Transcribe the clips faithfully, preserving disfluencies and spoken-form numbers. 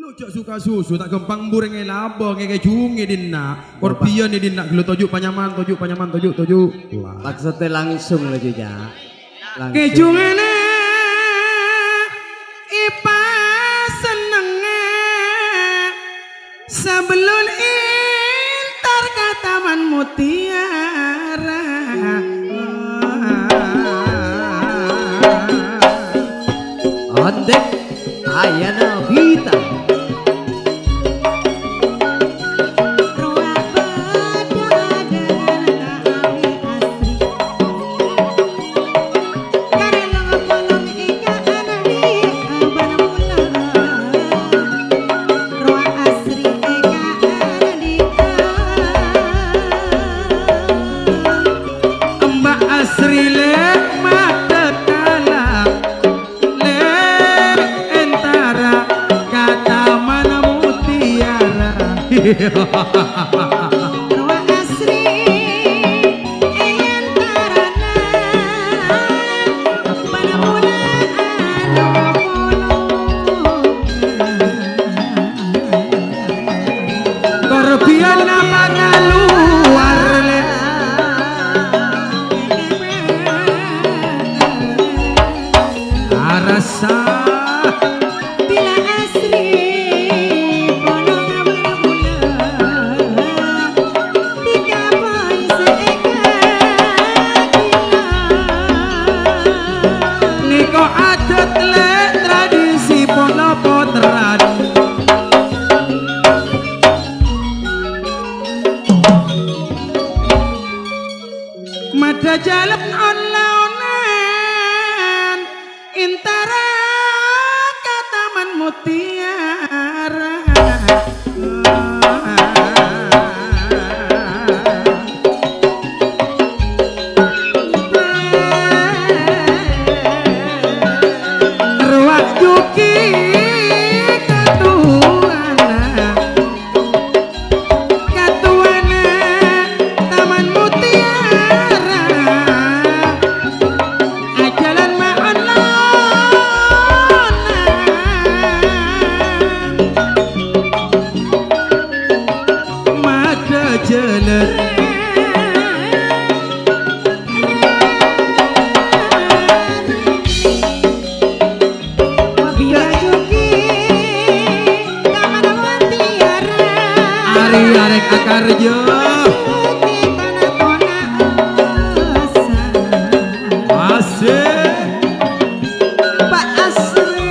Lojak suka susu tak gempang bureng ngai labo ngai jungi dinna. Korpian ni dinna gelo tojuk panyaman tojuk panyaman tojuk tojuk. Maksudnya langsung lah juga. Kejungane ipa senenge sebelum intar kataman mutiara. Ondek ayana vita. Roa asri entarana pada mulaan Korpian nama ngaluar le arasa mada jalan on-laonan intara kataman mutiara. Ruak juki arek akarjo asik Pak Asri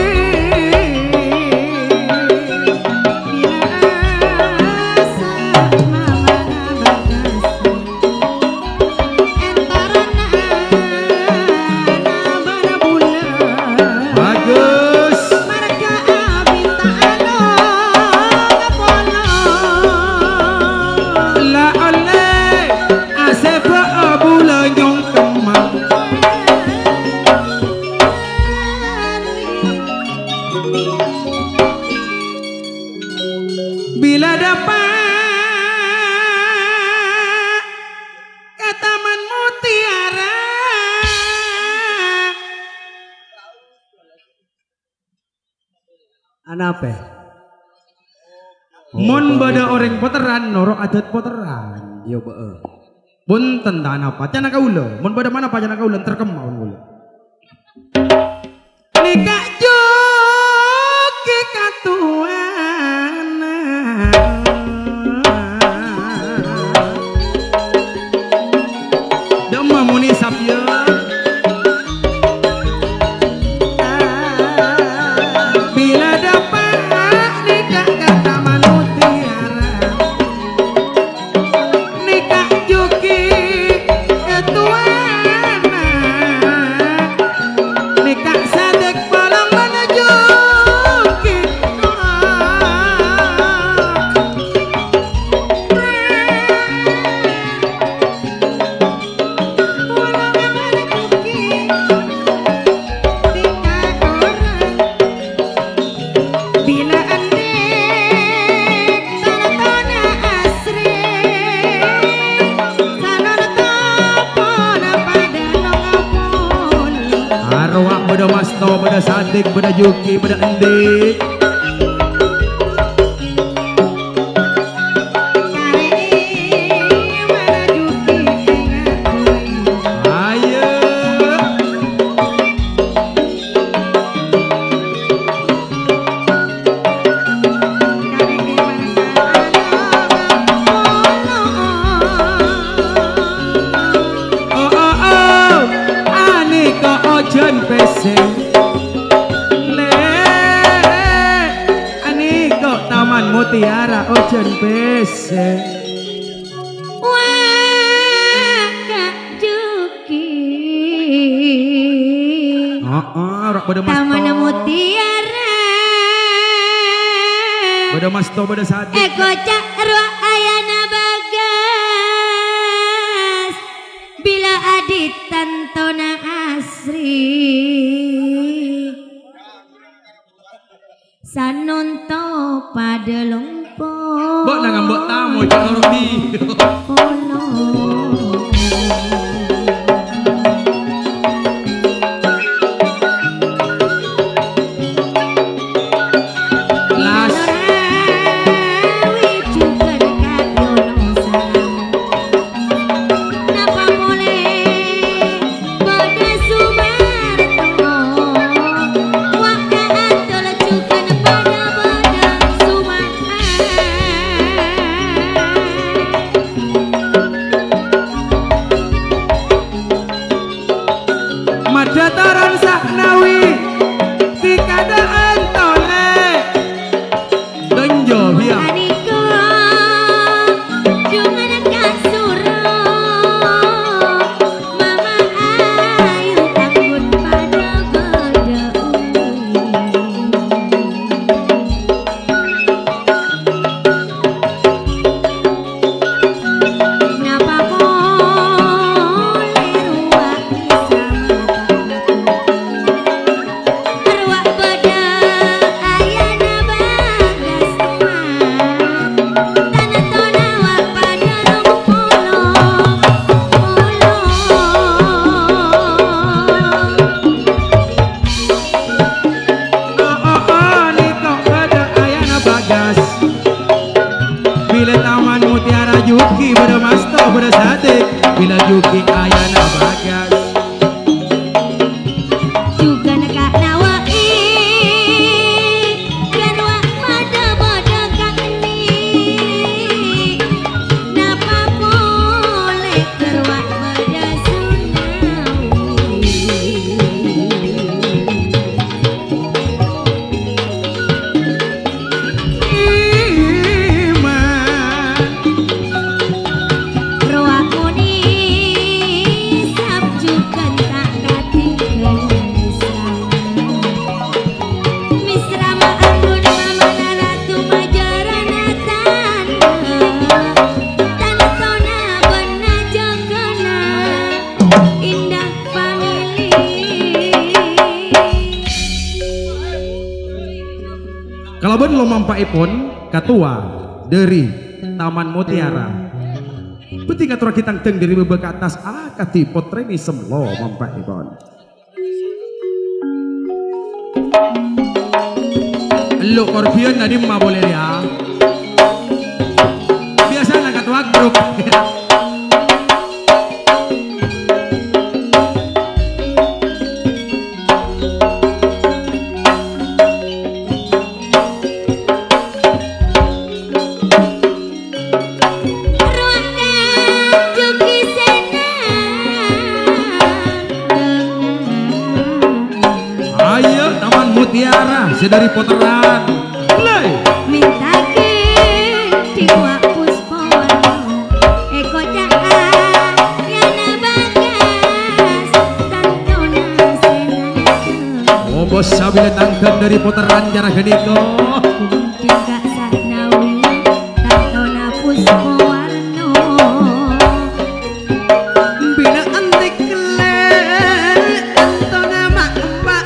bagus bila dapat ke taman mutiara anape mon bada orang poteran norok adat poteran yo beuh punten ta napa cana kaula mon bada mana pa cana kaula terkemau kaula nikah juki katuan dema muni sapya bila dapat nikah ke taman mutiara nikah juki ketuan nikah sadek palang menuju Arwah beda masto beda sadik beda juki beda endik Taman Mutiara Ocean Pese. Wah Kak Juki. Oh, oh, rak pada mas Taman to. Mutiara. Pada mas to pada saat. Eh kocak ruak ayana bagas. Bila adit tantona asri. Sanonto pada lompo. Mbok nang mbok tamu cak loro di. Oh no. Dataran saknawi tikadaan tole donjo biar Aniko dengan kasuro mama ayu takut pada bedau napa boleh ruak kisah arwah bedau ayana bagas tanah tona wak pada rumpolo polo oh oh oh niko ada ayana bagas bila Taman Mutiara Juki pada mas to pada sate bila Juki ayana bagas juga nekak nawai kan wak pada pada kakni napa boleh kerwak pada sunawi iman ruak muni sabjukan tak katinggal misra misra maanggun mama ratu majarana tanah tanah tona bena jagana indah family kalau ben lo mampaipun katua dari Taman Mutiara penting atur kita teng dari beberapa atas akati potreni semlo mampaipun lo korpion nadi ma boleh ya biasa nak katua grup ruang juki senang ayo Taman Mutiara sedari poteran mulai minta tiwa puspawarna eko caka yana bagas tantona senang oh bos sabila tangkan dari poteran jarah geniko mungkin kak saknawi tantona puspawarna Bila antik kele antona mak mbak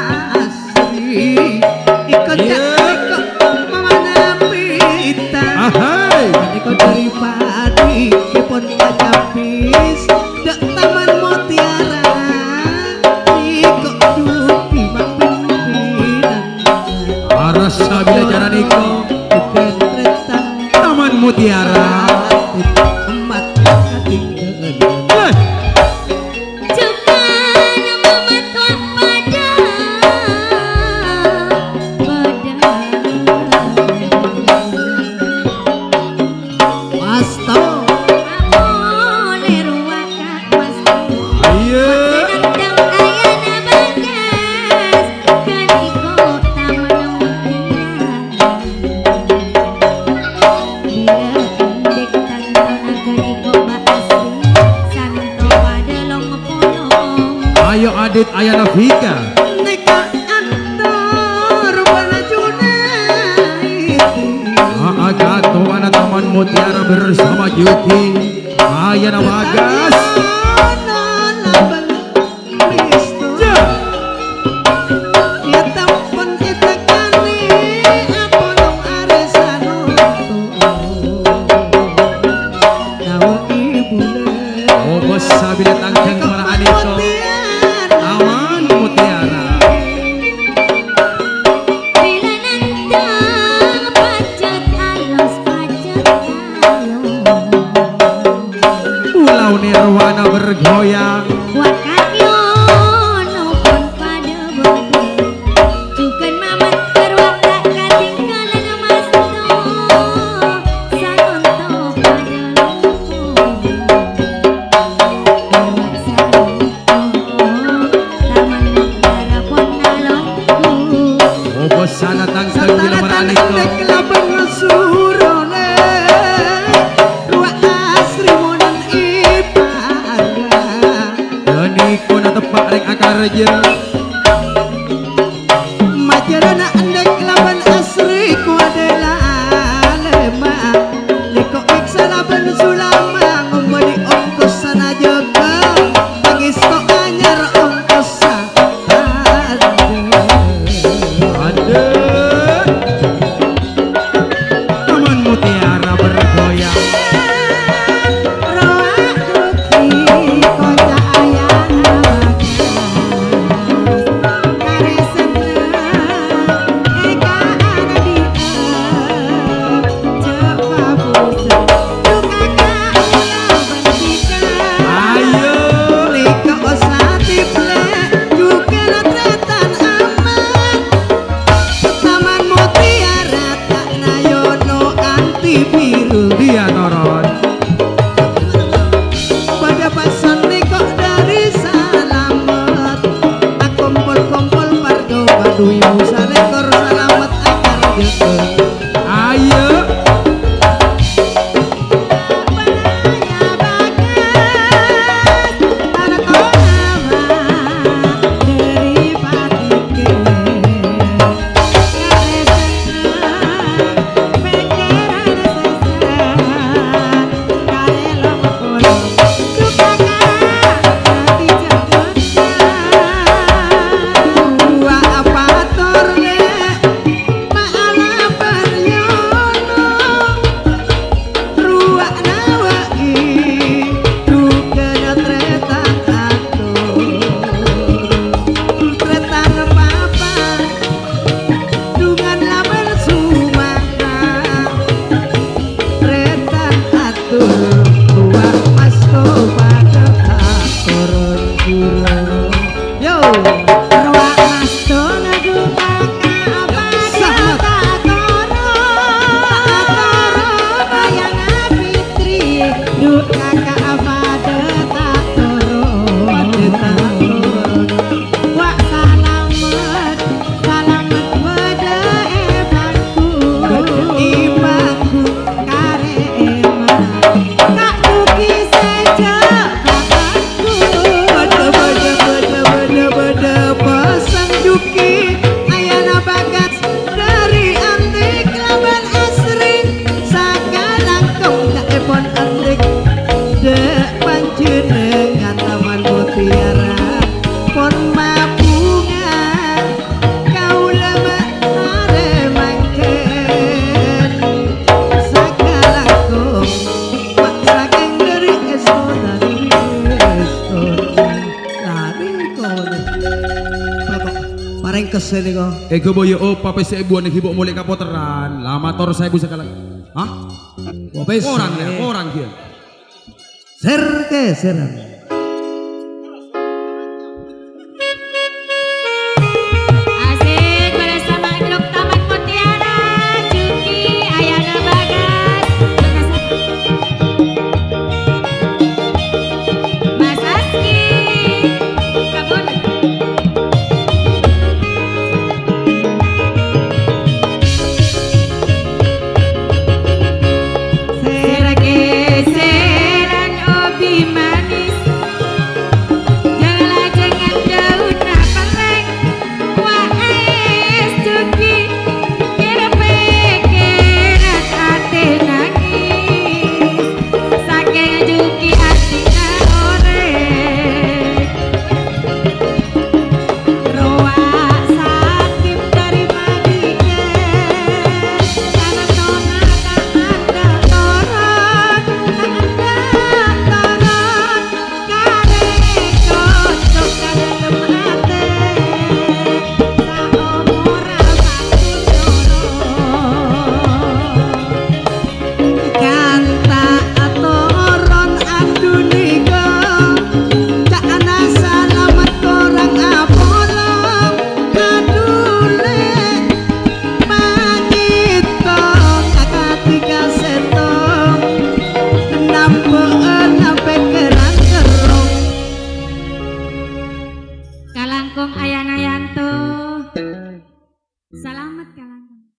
asri ikut Iya. ikut mama napita ahai ikut dari padi kepon kacapis dak Taman Mutiara ikut duki mak pimpinan aras sabila jarah niko bukan tretan Taman Mutiara emat katinggalan mulai juga nama matua pada Wasto boleh ruak kak mas ayo sedang ayana bagas kan ikut taman mutiara Adit Ayana Vika. Neka antar pada Junaidi. Agato anak Taman Mutiara bersama Yuki Ayana Bagas. Sabila tangkang maraan ito Taman Mutiara. Bila nandang pacet alos pacet alos Pulau Nirwana bergoyang. Wakakyono pun pada bodo Jukan mamat berwak tak katinggalan masto Sanonto pada lumpuh Sana tangkang bila maraan ito Daniko na tepak ring akar aja Majarana andek laban asri ku adalah lema Liko iksa laban sulama ngomong di ongkos sana jaga Tangis ko anyar ongkos ada Ada Taman Mutiara bergoyang. Dia noron Pada pasan niko dari salamet Akumpul-kumpul pargo baduy musa rekor salamet akar jeke ayo Pareng kesini kok. Ego boyo opa pese ibu nih ibu mulai kapoteran. Lama tor saya bisa kalah. Hah? Wapes. Orang ya, orang dia. Ser ke seran.